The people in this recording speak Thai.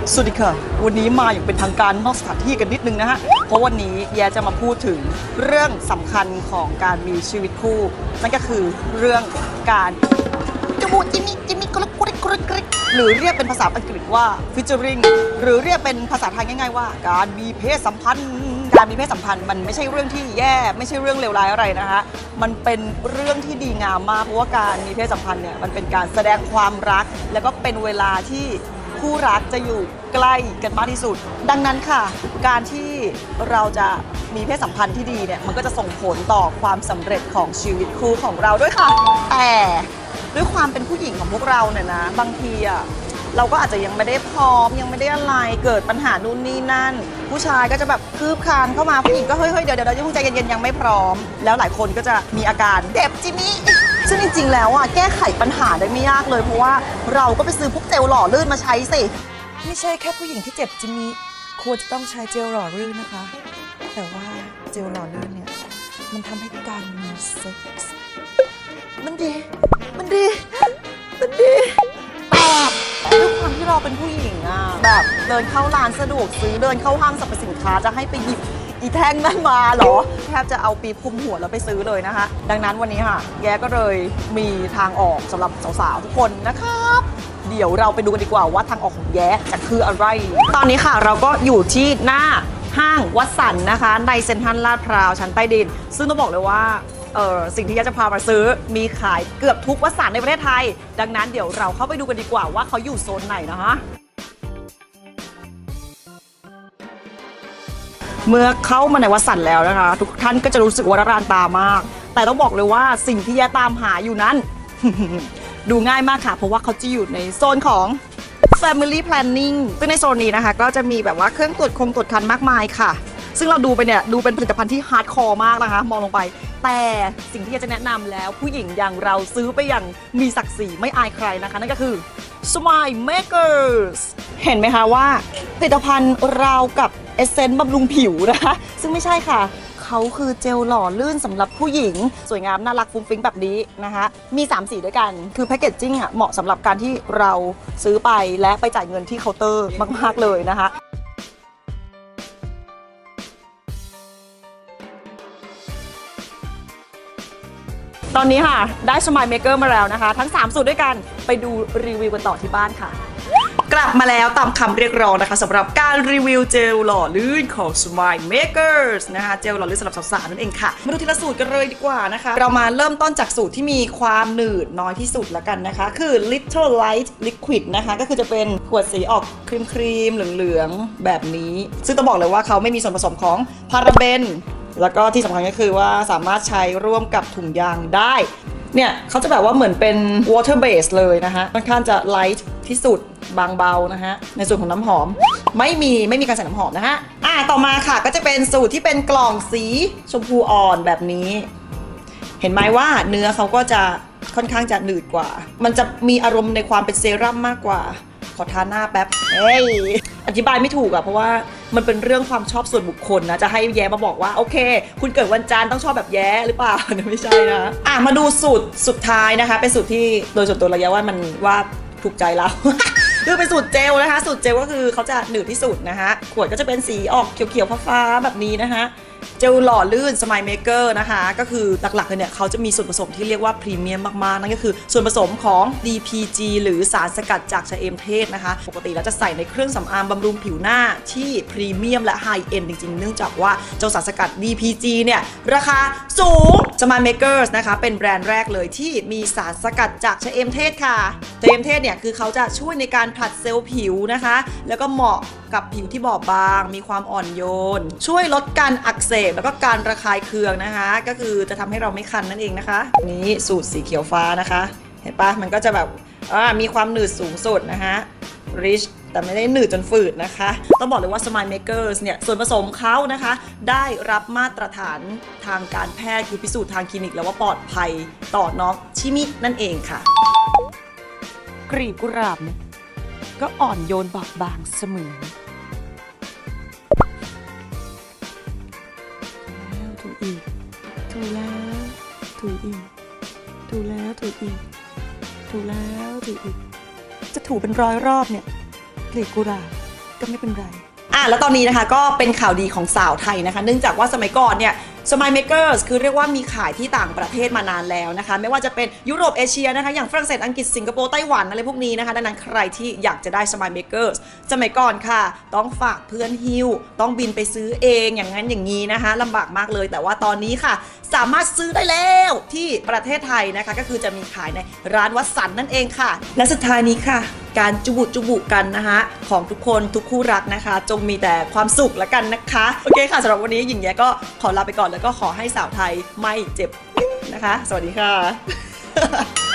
สวัสดีค่ะวันนี้มาอย่างเป็นทางการนอกสถานที่กันนิดนึงนะฮะเพราะวันนี้แย่จะมาพูดถึงเรื่องสำคัญของการมีชีวิตคู่นั่นก็คือเรื่องการจมูกจิมิกรุกหรือเรียกเป็นภาษาอังกฤษว่า featuring หรือเรียกเป็นภาษาไทยง่ายๆว่าการมีเพศสัมพันธ์มันไม่ใช่เรื่องที่แย่ไม่ใช่เรื่องเลวร้ายอะไรนะคะมันเป็นเรื่องที่ดีงามมากเพราะว่าการมีเพศสัมพันธ์เนี่ยมันเป็นการแสดงความรักแล้วก็เป็นเวลาที่คู่รักจะอยู่ใกล้กันมากที่สุดดังนั้นค่ะการที่เราจะมีเพศสัมพันธ์ที่ดีเนี่ยมันก็จะส่งผลต่อความสำเร็จของชีวิตคู่ของเราด้วยค่ะแต่ด้วยความเป็นผู้หญิงของพวกเราเนี่ยนะบางทีอ่ะเราก็อาจจะยังไม่ได้พร้อมยังไม่ได้อะไรเกิดปัญหานู่นนี่นั่นผู้ชายก็จะแบบคืบคลานเข้ามาผู้หญิงก็เฮ้ยเดี๋ยวยังใจเย็นๆยังไม่พร้อมแล้วหลายคนก็จะมีอาการเจ็บจิมิซึ่งจริงๆแล้วอ่ะแก้ไขปัญหาได้ไม่ยากเลยเพราะว่าเราก็ไปซื้อพวกเจลหล่อลื่นมาใช้สิไม่ใช่แค่ผู้หญิงที่เจ็บจิมิควรจะต้องใช้เจลหล่อลื่นนะคะแต่ว่าเจลหล่อลื่นเนี่ยมันทำให้การมีเซ็กส์มันดีด้วยความที่เราเป็นผู้หญิงอ่ะแบบเดินเข้าร้านสะดวกซื้อเดินเข้าห้างสรรพสินค้าจะให้ไปหยิบอีแท่งนั่นมาเหรอแทบจะเอาปีคุมหัวแล้วไปซื้อเลยนะคะดังนั้นวันนี้ค่ะแย่ก็เลยมีทางออกสำหรับสาวๆทุกคนนะครับเดี๋ยวเราไปดูกันดีกว่าว่าทางออกของแย่จะคืออะไรตอนนี้ค่ะเราก็อยู่ที่หน้าห้างวัดสันนะคะในเซ็นทรัลลาดพร้าวชั้นใต้ดินซึ่งต้องบอกเลยว่าสิ่งที่แย่จะพามาซื้อมีขายเกือบทุกวัดสันในประเทศไทยดังนั้นเดี๋ยวเราเข้าไปดูกันดีกว่าว่าเขาอยู่โซนไหนนะคะเมื่อเข้ามาในวัดสันแล้วนะคะทุกท่านก็จะรู้สึกว่าระรานตามากแต่ต้องบอกเลยว่าสิ่งที่แย่ตามหาอยู่นั้น ดูง่ายมากค่ะเพราะว่าเขาจะอยู่ในโซนของ Family Planning ซึ่งในโซนนี้นะคะก็จะมีแบบว่าเครื่องตรวจคันมากมายค่ะซึ่งเราดูไปเนี่ยดูเป็นผลิตภัณฑ์ที่ฮาร์ดคอร์มากนะคะมองลงไปแต่สิ่งที่จะแนะนำแล้วผู้หญิงอย่างเราซื้อไปอย่างมีศักดิ์ศรีไม่อายใครนะคะนั่นก็คือ Smile Makers เห็นไหมคะว่าผลิตภัณฑ์ราวกับเอเซนต์บำรุงผิวนะคะซึ่งไม่ใช่ค่ะเขาคือเจลหล่อลื่นสำหรับผู้หญิงสวยงามน่ารักฟุ้งฟิ้งแบบนี้นะคะมี3สีด้วยกันคือแพคเกจจิ้งอ่ะเหมาะสำหรับการที่เราซื้อไปและไปจ่ายเงินที่เคาน์เตอร์มากๆเลยนะคะตอนนี้ค่ะได้ Smile Maker มาแล้วนะคะทั้ง3สูตรด้วยกันไปดูรีวิวกันต่อที่บ้านค่ะกลับมาแล้วตามคำเรียกร้องนะคะสำหรับการรีวิวเจลหล่อลื่นของ Smile Makers นะคะเจลหล่อลื่นสำหรับสาวๆนั่นเองค่ะมาดูทีละสูตรกันเลยดีกว่านะคะเรามาเริ่มต้นจากสูตรที่มีความหนืดน้อยที่สุดละกันนะคะคือ Little Light Liquid นะคะก็คือจะเป็นขวดสีออกครีมเหลืองๆแบบนี้ซึ่งต้องบอกเลยว่าเขาไม่มีส่วนผสมของพาราเบนแล้วก็ที่สำคัญก็คือว่าสามารถใช้ร่วมกับถุงยางได้เนี่ยเขาจะแบบว่าเหมือนเป็น water base เลยนะคะค่อนข้างจะ light ที่สุดบางเบานะฮะในส่วนของน้ำหอมไม่มีการใส่น้ำหอมนะฮะต่อมาค่ะก็จะเป็นสูตรที่เป็นกล่องสีชมพูอ่อนแบบนี้เห็นไหมว่าเนื้อเขาก็จะค่อนข้างจะหนืดกว่ามันจะมีอารมณ์ในความเป็นเซรั่มมากกว่าขอทาหน้าแป๊บอธิบายไม่ถูกอะเพราะว่ามันเป็นเรื่องความชอบส่วนบุคคลนะจะให้แย้มาบอกว่าโอเคคุณเกิดวันจันทร์ต้องชอบแบบแย้หรือเปล่าไม่ใช่นะมาดูสูตรสุดท้ายนะคะเป็นสูตรที่โดยส่วนตัวเราแย้ว่ามันว่าถูกใจเรา คือเป็นสูตรเจลนะคะสูตรเจลก็คือเขาจะหนืดที่สุดนะคะขวดก็จะเป็นสีออกเขียวๆฟ้าๆแบบนี้นะคะเจลหล่อลื่น Smile Maker นะคะก็คือหลักๆเลยเนี่ยเขาจะมีส่วนผสมที่เรียกว่าพรีเมียมมากๆนั่นก็คือส่วนผสมของ DPG หรือสารสกัดจากชะเอมเทศนะคะปกติแล้วจะใส่ในเครื่องสำอางบำรุงผิวหน้าที่พรีเมียมและไฮเอ็นจริงๆเนื่องจากว่าเจ้าสารสกัด DPG เนี่ยราคาสูง Smile Makers นะคะเป็นแบรนด์แรกเลยที่มีสารสกัดจากชะเอมเทศค่ะชะเอมเทศเนี่ยคือเขาจะช่วยในการผลัดเซลล์ผิวนะคะแล้วก็เหมาะกับผิวที่บอบบางมีความอ่อนโยนช่วยลดการอักเสบแล้วก็การระคายเคืองนะคะก็คือจะทำให้เราไม่คันนั่นเองนะคะนี้สูตรสีเขียวฟ้านะคะเห็นปะมันก็จะแบบมีความหนืดสูงสุดนะคะ rich แต่ไม่ได้หนืดจนฝืดนะคะต้องบอกเลยว่า Smile Makers เนี่ยส่วนผสมเขานะคะได้รับมาตรฐานทางการแพทย์คือพิสูจน์ทางคลินิกแล้วว่าปลอดภัยต่อน้องชิมินั่นเองค่ะกลีบกุหลาบก็อ่อนโยนบอบบางเสมอถูอีกถูแล้วถูอีกถูแล้วถูอีกถูแล้วถูอีกจะถูเป็น100 รอบเนี่ยกลีบกุหลาบก็ไม่เป็นไรแล้วตอนนี้นะคะก็เป็นข่าวดีของสาวไทยนะคะเนื่องจากว่าสมัยก่อนเนี่ยSmile Makers คือเรียกว่ามีขายที่ต่างประเทศมานานแล้วนะคะไม่ว่าจะเป็นยุโรปเอเชียนะคะอย่างฝรั่งเศสอังกฤษสิงคโปร์ไต้หวันอะไรพวกนี้นะคะดังนั้นใครที่อยากจะได้ Smile Makers สมัยก่อนค่ะต้องฝากเพื่อนหิ้วต้องบินไปซื้อเองอย่างนั้นอย่างนี้นะคะลำบากมากเลยแต่ว่าตอนนี้ค่ะสามารถซื้อได้แล้วที่ประเทศไทยนะคะก็คือจะมีขายในร้านวัดสันนั่นเองค่ะและสุดท้ายนี้ค่ะการจุบุกันนะคะของทุกคนทุกคู่รักนะคะจงมีแต่ความสุขแล้วกันนะคะโอเคค่ะสำหรับวันนี้หญิงแย้ก็ขอลาไปก่อนแล้วก็ขอให้สาวไทยไม่เจ็บนะคะสวัสดีค่ะ